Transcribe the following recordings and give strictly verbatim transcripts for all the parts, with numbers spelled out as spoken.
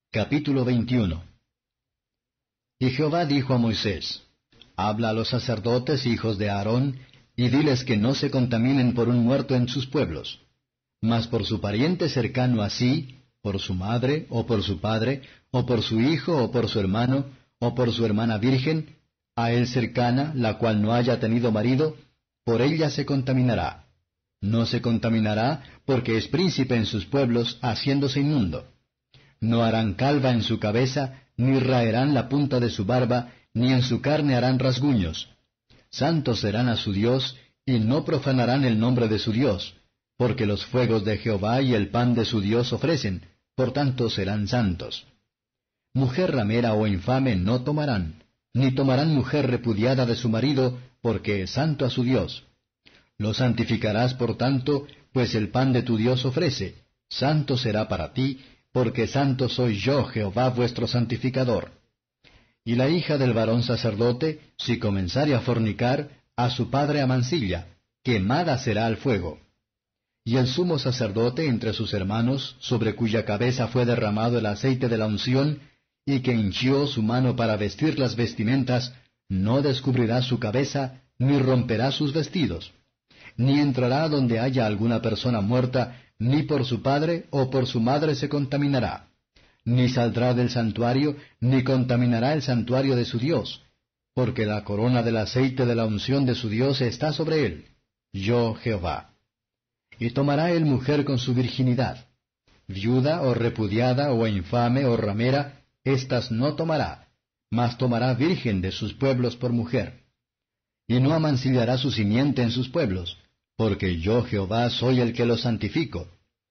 Capítulo veintiuno. Y Jehová dijo a Moisés, Habla a los sacerdotes hijos de Aarón, y diles que no se contaminen por un muerto en sus pueblos. Mas por su pariente cercano a sí, por su madre, o por su padre, o por su hijo, o por su hermano, o por su hermana virgen, a él cercana, la cual no haya tenido marido, por ella se contaminará. No se contaminará, porque es príncipe en sus pueblos, haciéndose inmundo. No harán calva en su cabeza, ni raerán la punta de su barba, ni en su carne harán rasguños. Santos serán a su Dios, y no profanarán el nombre de su Dios, porque los fuegos de Jehová y el pan de su Dios ofrecen, por tanto serán santos. Mujer ramera o infame no tomarán, ni tomarán mujer repudiada de su marido, porque es santo a su Dios. Lo santificarás por tanto, pues el pan de tu Dios ofrece, santo será para ti, porque santo soy yo, Jehová vuestro santificador. Y la hija del varón sacerdote, si comenzare a fornicar, a su padre amancilla, quemada será al fuego. Y el sumo sacerdote entre sus hermanos, sobre cuya cabeza fue derramado el aceite de la unción, y que hinchió su mano para vestir las vestimentas, no descubrirá su cabeza, ni romperá sus vestidos. Ni entrará donde haya alguna persona muerta, ni por su padre o por su madre se contaminará. Ni saldrá del santuario, ni contaminará el santuario de su Dios, porque la corona del aceite de la unción de su Dios está sobre él, yo Jehová. Y tomará él mujer con su virginidad. Viuda o repudiada o infame o ramera, éstas no tomará, mas tomará virgen de sus pueblos por mujer. Y no amancillará su simiente en sus pueblos, porque yo Jehová soy el que los santifico.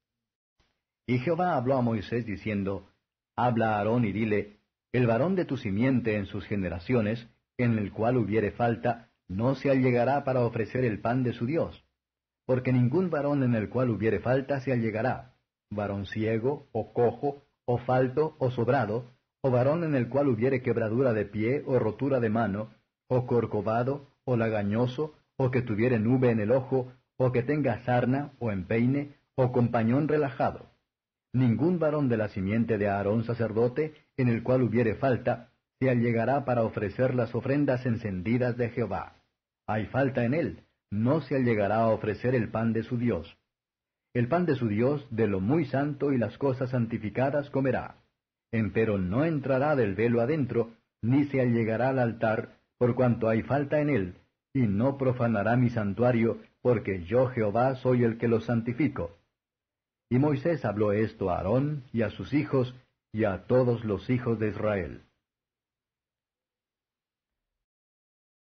Y Jehová habló a Moisés diciendo, Habla a Aarón y dile, El varón de tu simiente en sus generaciones, en el cual hubiere falta, no se allegará para ofrecer el pan de su Dios. Porque ningún varón en el cual hubiere falta se allegará, varón ciego, o cojo, o falto, o sobrado, o varón en el cual hubiere quebradura de pie, o rotura de mano, o corcovado, o lagañoso, o que tuviere nube en el ojo, o que tenga sarna, o empeine, o con pañón relajado. Ningún varón de la simiente de Aarón sacerdote, en el cual hubiere falta, se allegará para ofrecer las ofrendas encendidas de Jehová. Hay falta en él, no se allegará a ofrecer el pan de su Dios. El pan de su Dios, de lo muy santo y las cosas santificadas comerá. Empero no entrará del velo adentro, ni se allegará al altar, por cuanto hay falta en él, y no profanará mi santuario, porque yo Jehová soy el que lo santifico. Y Moisés habló esto a Aarón, y a sus hijos, y a todos los hijos de Israel.